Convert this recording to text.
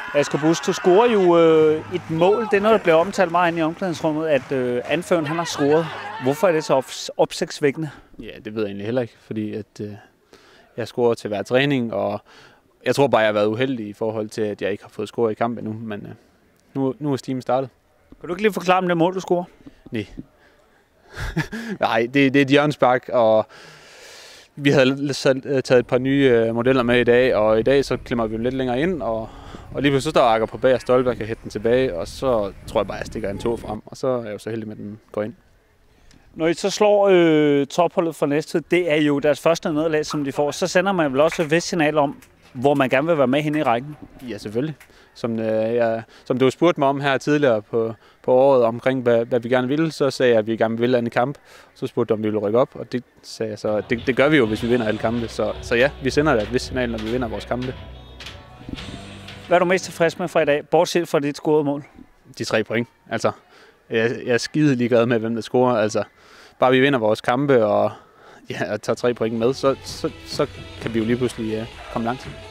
Asger Busk, du scorer jo et mål. Det er noget, der bliver omtalt meget inde i omklædningsrummet, at anføreren han har scoret. Hvorfor er det så opsigtsvækkende? Ja, det ved jeg egentlig heller ikke, fordi at, jeg scorer til hver træning, og jeg tror bare, jeg har været uheldig i forhold til, at jeg ikke har fået scoret i kampen endnu, men nu er stimen startet. Kan du ikke lige forklare om det mål, du scorer? Nej. Nej, det er et hjørnespark, og vi havde taget et par nye modeller med i dag, og i dag så klemmer vi dem lidt længere ind, og lige pludselig så står Akker på bag og Stolberg kan hætte den tilbage, og så tror jeg bare, at jeg stikker en tå frem, og så er jeg jo så heldig med, at den går ind. Når I så slår topholdet for Næstved, det er jo deres første nederlag, som de får, så sender man vel også et vist signal om, hvor man gerne vil være med henne i rækken? Ja, selvfølgelig. Som du spurgte mig om her tidligere på året omkring, hvad vi gerne ville, så sagde jeg, at vi gerne ville anden kamp. Så spurgte du, om vi ville rykke op, og det sagde jeg så, det gør vi jo, hvis vi vinder alle kampe. Så ja, vi sender et vist signal, når vi vinder vores kampe. Hvad er du mest tilfreds med fra i dag, bortset fra dit scorede mål? De 3 point. Altså, jeg er skide ligeglad med, hvem der scorer. Altså, bare vi vinder vores kampe og tager 3 point med, så kan vi jo lige pludselig komme langt.